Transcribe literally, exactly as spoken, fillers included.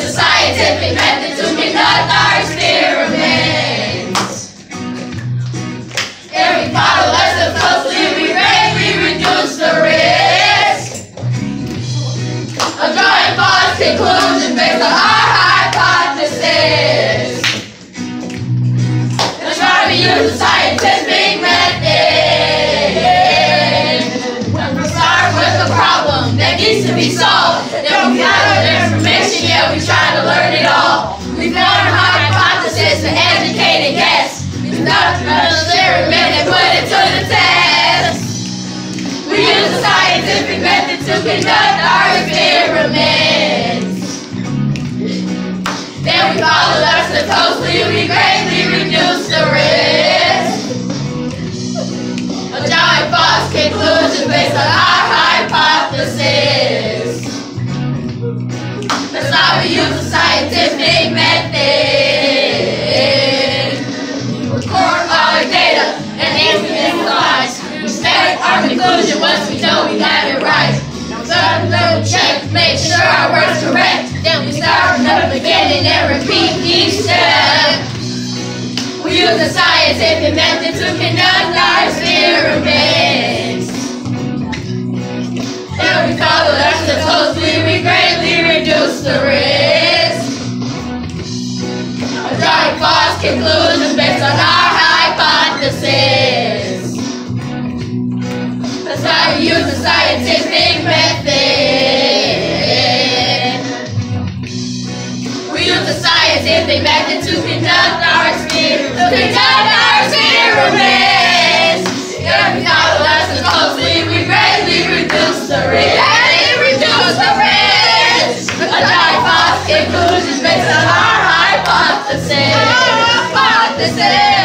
the scientific method to conduct our experiments. Every follow us so closely, we greatly reduce the risk of drawing false conclusions based on our hypothesis. Let's try to use the scientific method. When we start with a problem that needs to be solved, then we gather the information, yeah, we try to learn it all. We form a hypothesis and educate and guess. We conduct an experiment and put it to the test. We use the scientific method to conduct our experiments. Then we follow us so closely, we greatly reduce the risk of drawing false conclusions based on our hypothesis. That's why we use the scientific method. We record all our data and analyze. We state our conclusion once we know we have it right. Start another check, make sure our work's correct. Then we start from the beginning and repeat each step. We use the scientific method to conduct our experiments. And we follow us so closely, we greatly reduce the risk of drawing false conclusions based on our hypothesis. That's why we use the scientific method. We use the scientific method to conduct our experiments. To conduct our experiments. If we follow us so closely, we greatly reduce the risk. Greatly reduce the risk of drawing false conclusions based on our hypothesis. Hypothesis.